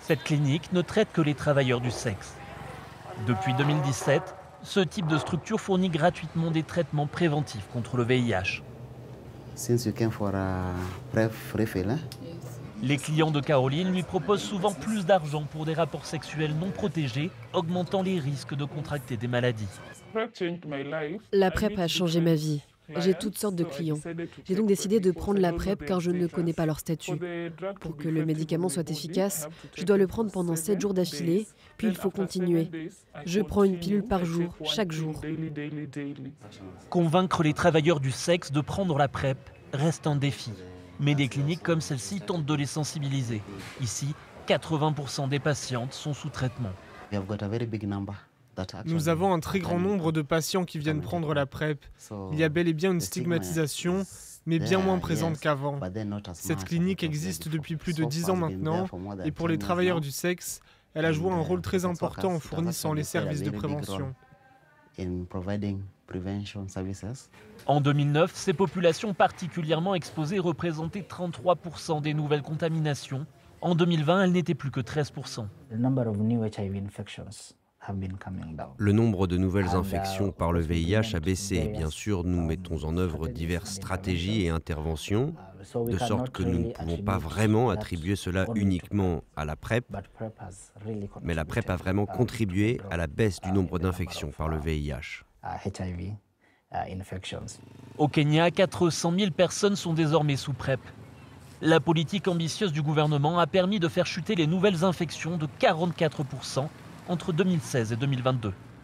Cette clinique ne traite que les travailleurs du sexe. Depuis 2017, ce type de structure fournit gratuitement des traitements préventifs contre le VIH. Les clients de Caroline lui proposent souvent plus d'argent pour des rapports sexuels non protégés, augmentant les risques de contracter des maladies. La PrEP a changé ma vie. J'ai toutes sortes de clients. J'ai donc décidé de prendre la PrEP car je ne connais pas leur statut. Pour que le médicament soit efficace, je dois le prendre pendant 7 jours d'affilée, puis il faut continuer. Je prends une pilule par jour, chaque jour. Convaincre les travailleurs du sexe de prendre la PrEP reste un défi. Mais des cliniques comme celle-ci tentent de les sensibiliser. Ici, 80% des patientes sont sous traitement. Nous avons un très grand nombre de patients qui viennent prendre la PrEP. Il y a bel et bien une stigmatisation, mais bien moins présente qu'avant. Cette clinique existe depuis plus de 10 ans maintenant, et pour les travailleurs du sexe, elle a joué un rôle très important en fournissant les services de prévention. En 2009, ces populations particulièrement exposées représentaient 33% des nouvelles contaminations. En 2020, elles n'étaient plus que 13%. Le nombre de nouvelles infections par le VIH a baissé. Bien sûr, nous mettons en œuvre diverses stratégies et interventions, de sorte que nous ne pouvons pas vraiment attribuer cela uniquement à la PrEP, mais la PrEP a vraiment contribué à la baisse du nombre d'infections par le VIH. Au Kenya, 400 000 personnes sont désormais sous PrEP. La politique ambitieuse du gouvernement a permis de faire chuter les nouvelles infections de 44% entre 2016 et 2022.